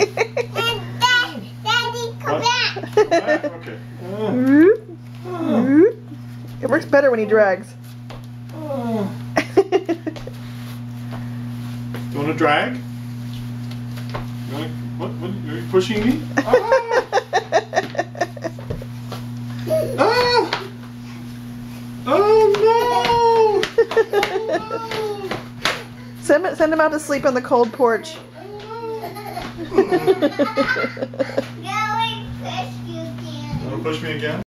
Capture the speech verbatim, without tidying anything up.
Daddy, come back. Come back? Okay. Uh. It works better when he drags. Uh. You want to drag? You want to, what, what? Are you pushing me? Ah! Ah! Oh no! Oh, no! Send him, send him out to sleep on the cold porch. Going push you again. You want to push me again?